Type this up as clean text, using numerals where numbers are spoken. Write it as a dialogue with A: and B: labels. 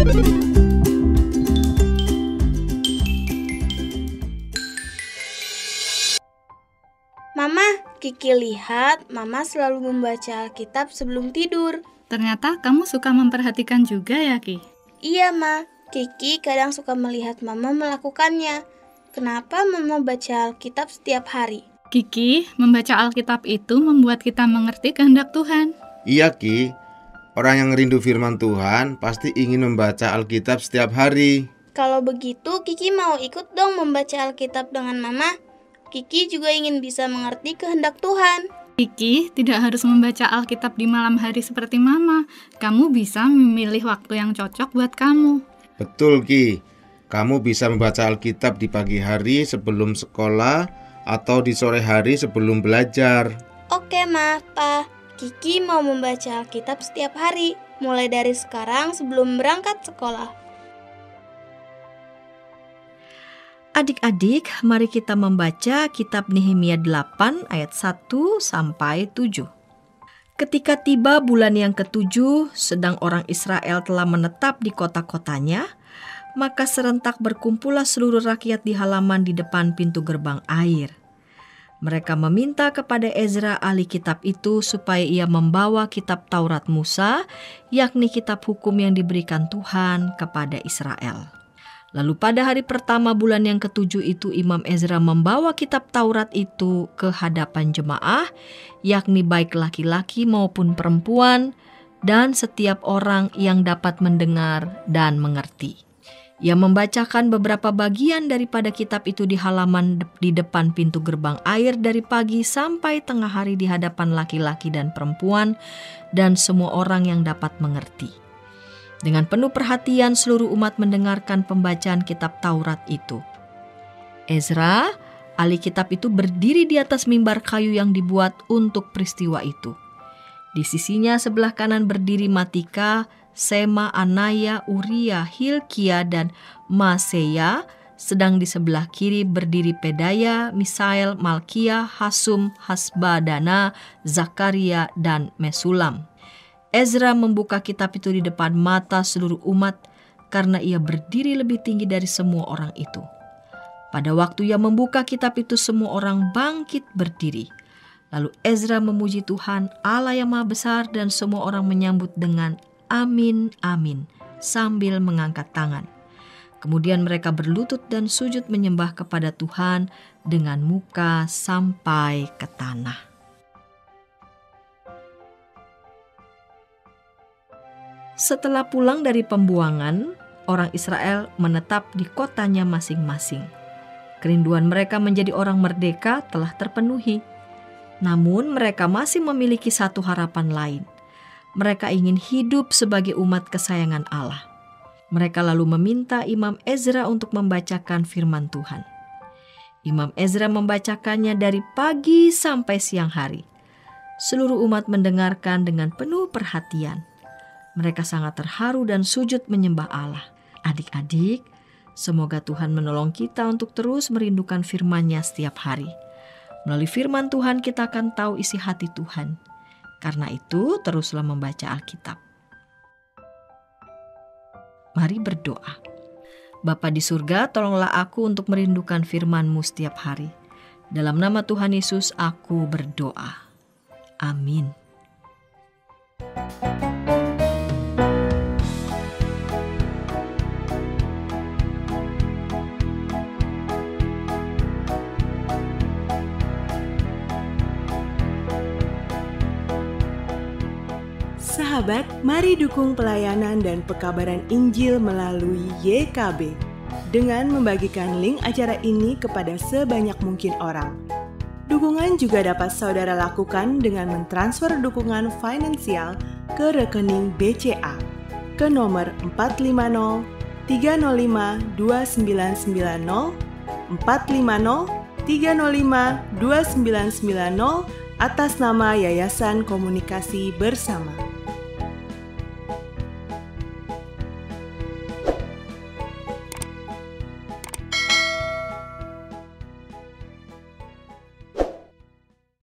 A: Mama, Kiki lihat Mama selalu membaca Alkitab sebelum tidur.
B: Ternyata kamu suka memperhatikan juga ya, Ki?
A: Iya, Ma. Kiki kadang suka melihat Mama melakukannya. Kenapa Mama baca Alkitab setiap hari?
B: Kiki, membaca Alkitab itu membuat kita mengerti kehendak Tuhan.
C: Iya, Ki. Orang yang rindu firman Tuhan pasti ingin membaca Alkitab setiap hari.
A: Kalau begitu, Kiki mau ikut dong membaca Alkitab dengan Mama. Kiki juga ingin bisa mengerti kehendak Tuhan.
B: Kiki tidak harus membaca Alkitab di malam hari seperti Mama. Kamu bisa memilih waktu yang cocok buat kamu.
C: Betul, Ki. Kamu bisa membaca Alkitab di pagi hari sebelum sekolah atau di sore hari sebelum belajar.
A: Oke, Ma, Pa. Kiki mau membaca Alkitab setiap hari, mulai dari sekarang sebelum berangkat sekolah.
D: Adik-adik, mari kita membaca kitab Nehemia 8 ayat 1-7. Ketika tiba bulan yang ke-7, sedang orang Israel telah menetap di kota-kotanya, maka serentak berkumpullah seluruh rakyat di halaman di depan pintu gerbang air. Mereka meminta kepada Ezra ahli kitab itu supaya ia membawa kitab Taurat Musa, yakni kitab hukum yang diberikan Tuhan kepada Israel. Lalu pada hari pertama bulan yang ke-7 itu Imam Ezra membawa kitab Taurat itu ke hadapan jemaah, yakni baik laki-laki maupun perempuan, dan setiap orang yang dapat mendengar dan mengerti. Ia membacakan beberapa bagian daripada kitab itu di halaman di depan pintu gerbang air dari pagi sampai tengah hari di hadapan laki-laki dan perempuan dan semua orang yang dapat mengerti. Dengan penuh perhatian seluruh umat mendengarkan pembacaan kitab Taurat itu. Ezra, ahli kitab itu berdiri di atas mimbar kayu yang dibuat untuk peristiwa itu. Di sisinya sebelah kanan berdiri Matika, Sema, Anaya, Uria, Hilkia, dan Maseya, sedang di sebelah kiri berdiri Pedaya, Misael, Malkia, Hasum, Hasbadana, Zakaria, dan Mesulam. Ezra membuka kitab itu di depan mata seluruh umat karena ia berdiri lebih tinggi dari semua orang itu. Pada waktu ia membuka kitab itu semua orang bangkit berdiri. Lalu Ezra memuji Tuhan Allah yang Maha Besar dan semua orang menyambut dengan amin, amin sambil mengangkat tangan. Kemudian mereka berlutut dan sujud menyembah kepada Tuhan dengan muka sampai ke tanah. Setelah pulang dari pembuangan, orang Israel menetap di kotanya masing-masing. Kerinduan mereka menjadi orang merdeka telah terpenuhi. Namun mereka masih memiliki satu harapan lain. Mereka ingin hidup sebagai umat kesayangan Allah. Mereka lalu meminta Imam Ezra untuk membacakan firman Tuhan. Imam Ezra membacakannya dari pagi sampai siang hari. Seluruh umat mendengarkan dengan penuh perhatian. Mereka sangat terharu dan sujud menyembah Allah. Adik-adik, semoga Tuhan menolong kita untuk terus merindukan firman-Nya setiap hari. Melalui firman Tuhan kita akan tahu isi hati Tuhan. Karena itu, teruslah membaca Alkitab. Mari berdoa. Bapa di surga, tolonglah aku untuk merindukan firman-Mu setiap hari. Dalam nama Tuhan Yesus, aku berdoa. Amin.
E: Sahabat, mari dukung pelayanan dan pekabaran Injil melalui YKB dengan membagikan link acara ini kepada sebanyak mungkin orang. Dukungan juga dapat saudara lakukan dengan mentransfer dukungan finansial ke rekening BCA ke nomor 450 305 2990 450 305 2990 atas nama Yayasan Komunikasi Bersama.